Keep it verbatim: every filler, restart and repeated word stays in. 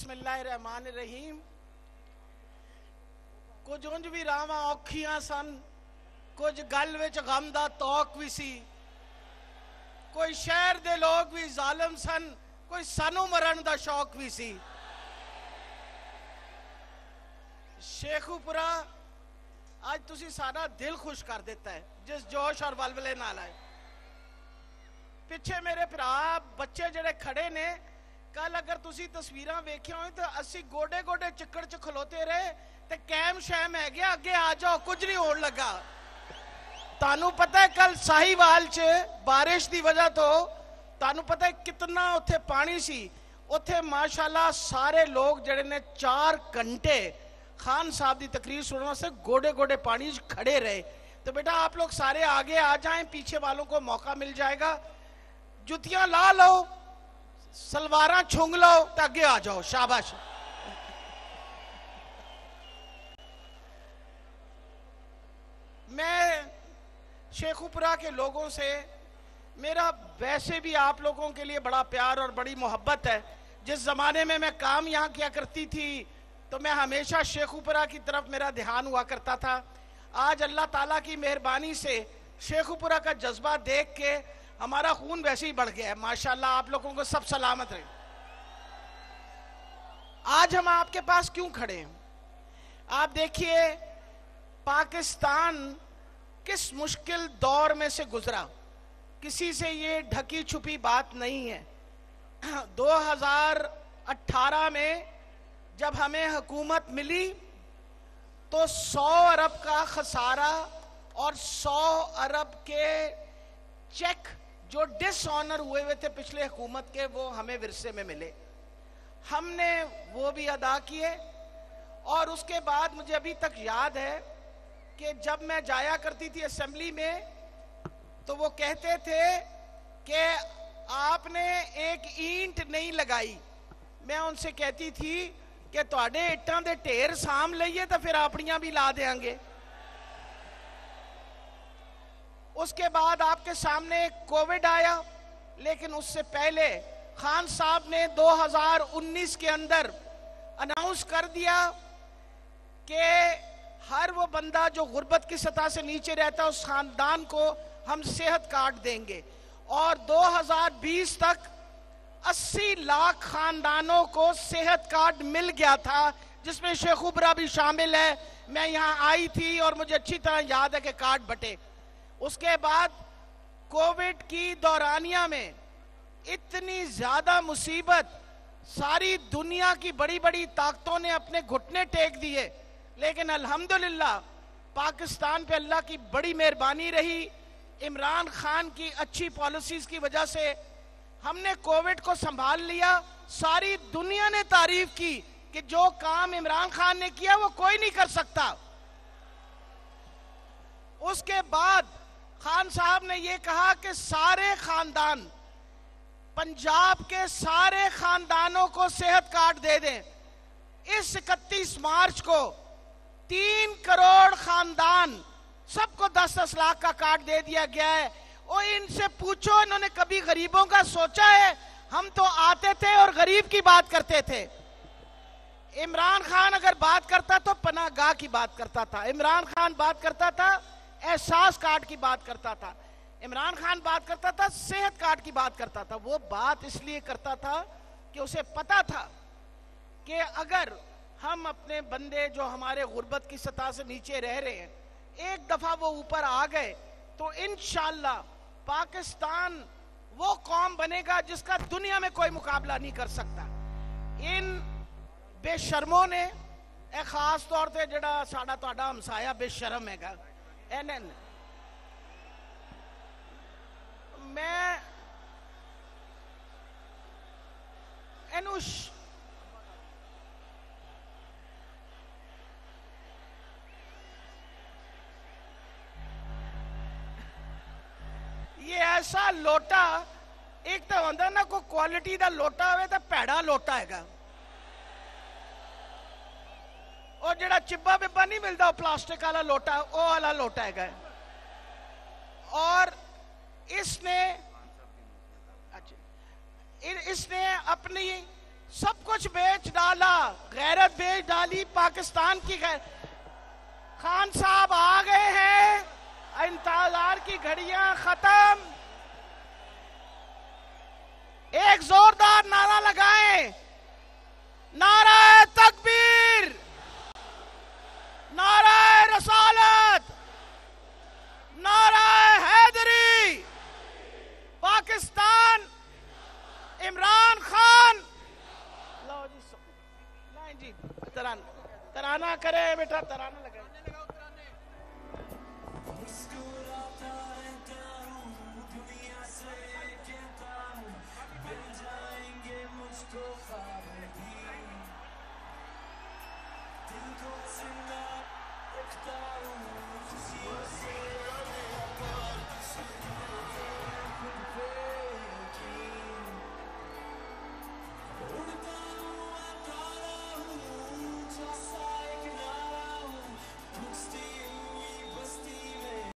बिस्मिल्लाहिर्रहमानिर्रहीम। कुछ उंज भी रावां औखियां सन, कुछ गल विच गम दा तौक भी सी। कोई शहर दे लोग भी जालिम सन, कोई सानू मरण दा शौक भी सी। शेखुपुरा आज तुसी सारा दिल खुश कर दिता है जिस जोश और वलवले नाल आए। पिछे मेरे भरा बच्चे जेड़े खड़े ने, कल अगर तुसी तस्वीरां वेखिया हो तो असी गोडे गोडे चिक्कड़ च खलोते रहे ते कैम शैम है गया, अगे आ जाओ, कुछ नहीं होने लगा। तानू पता है कल साहिवाल च बारिश की वजह तो तानू पता है कितना उत्थे पानी सी। उत्थे माशाल्लाह सारे लोग जड़े ने चार घंटे खान साहब की तकरीर सुनने वास्ते गोडे गोडे पानी च खड़े रहे। तो बेटा आप लोग सारे आगे आ जाएं, पीछे वालों को मौका मिल जाएगा। जुतियां ला लो, सलवारां छुंग लो तो आगे आ जाओ, शाबाश। मैं शेखुपुरा के लोगों से, मेरा वैसे भी आप लोगों के लिए बड़ा प्यार और बड़ी मोहब्बत है। जिस जमाने में मैं काम यहाँ किया करती थी तो मैं हमेशा शेखुपुरा की तरफ मेरा ध्यान हुआ करता था। आज अल्लाह ताला की मेहरबानी से शेखुपुरा का जज्बा देख के हमारा खून वैसे ही बढ़ गया है। माशाल्लाह, आप लोगों को सब सलामत रहे। आज हम आपके पास क्यों खड़े हैं? आप देखिए पाकिस्तान किस मुश्किल दौर में से गुजरा, किसी से ये ढकी छुपी बात नहीं है। दो हज़ार अठारह में जब हमें हुकूमत मिली तो सौ अरब का खसारा और सौ अरब के चेक जो डिसऑनर हुए हुए थे पिछले हुकूमत के, वो हमें विरसे में मिले। हमने वो भी अदा किए। और उसके बाद मुझे अभी तक याद है कि जब मैं जाया करती थी असेंबली में तो वो कहते थे कि आपने एक ईंट नहीं लगाई। मैं उनसे कहती थी कि तुहाडे इट्टां दे ढेर साम लईए तो फिर अपनियां भी ला देंगे। उसके बाद आपके सामने कोविड आया, लेकिन उससे पहले खान साहब ने दो हज़ार उन्नीस के अंदर अनाउंस कर दिया कि हर वो बंदा जो गुर्बत की सतह से नीचे रहता है उस खानदान को हम सेहत कार्ड देंगे। और दो हज़ार बीस तक अस्सी लाख खानदानों को सेहत कार्ड मिल गया था, जिसमें शेखुपुरा भी शामिल है। मैं यहाँ आई थी और मुझे अच्छी तरह याद है कि कार्ड बटे। उसके बाद कोविड की दौरानिया में इतनी ज्यादा मुसीबत, सारी दुनिया की बड़ी बड़ी ताकतों ने अपने घुटने टेक दिए, लेकिन अल्हम्दुलिल्लाह पाकिस्तान पे अल्लाह की बड़ी मेहरबानी रही। इमरान खान की अच्छी पॉलिसीज की वजह से हमने कोविड को संभाल लिया। सारी दुनिया ने तारीफ की कि जो काम इमरान खान ने किया वो कोई नहीं कर सकता। उसके बाद खान साहब ने यह कहा कि सारे खानदान, पंजाब के सारे खानदानों को सेहत कार्ड दे दें। इस इकतीस मार्च को तीन करोड़ खानदान, सबको दस दस लाख का कार्ड दे दिया गया है। और इनसे पूछो, इन्होंने कभी गरीबों का सोचा है? हम तो आते थे और गरीब की बात करते थे। इमरान खान अगर बात करता तो पनाहगाह की बात करता था। इमरान खान बात करता था एहसास कार्ड की बात करता था। इमरान खान बात करता था सेहत कार्ड की बात करता था। वो बात इसलिए करता था कि उसे पता था कि अगर हम अपने बंदे जो हमारे गुर्बत की सतह से नीचे रह रहे हैं, एक दफा वो ऊपर आ गए तो इंशाअल्लाह पाकिस्तान वो कौम बनेगा जिसका दुनिया में कोई मुकाबला नहीं कर सकता। इन बेशर्मों ने, ए खास तौर पर जड़ा साडा तुहाडा हमसाया बेशरम हैगा, एन मैं एनुश ये ऐसा लोटा, एक तो होंदा ना कोई क्वालिटी दा लोटा होवे तो भैड़ा लोटा हैगा। और जेड़ा चिब्बा बिब्बा नहीं मिलता प्लास्टिक वाला लोटा, वो वाला लोटा हैगा। और इसने अच्छा इसने अपनी सब कुछ बेच डाला, गैरत बेच डाली, पाकिस्तान की गैर। खान साहब आ गए हैं, इंतजार की घड़ियां खत्म। एक जोरदार नारा लगाएं, नारा तकबीर, नारा रसालत, नारा हैदरी। पाकिस्तान, इमरान खान। लो जी, नहीं जी, तराना तराना करे बेटा, तराना लगाए।